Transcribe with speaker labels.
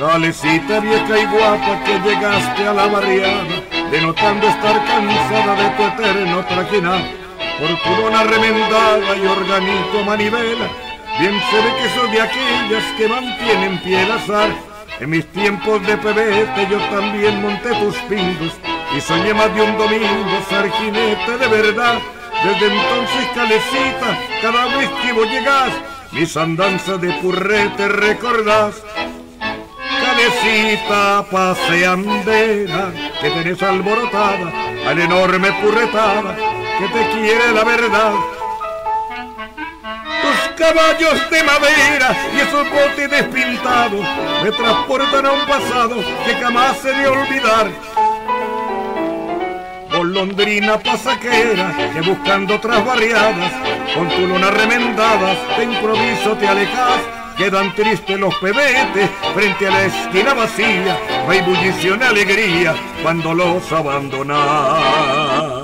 Speaker 1: Calecita vieja y guapa que llegaste a la barriada, denotando estar cansada de tu eterno trajinar. Por tu lona remendada y organito manivela, bien se ve que sos de aquellas que mantienen pie el azar. En mis tiempos de pebete yo también monté tus pingos y soñé más de un domingo ser jinete de verdad. Desde entonces, Calecita, cada vez que vos llegás, mis andanzas de purrete recordás. Calecita paseandera, que tenés alborotada al enorme purretada que te quiere la verdad. Tus caballos de madera y esos botes despintados me transportan a un pasado que jamás se de olvidar. Golondrina pasaquera que buscando otras barriadas, con tu luna remendadas de improviso te alejas. Quedan tristes los pebetes frente a la esquina vacía, no hay bullición ni alegría cuando los abandonás.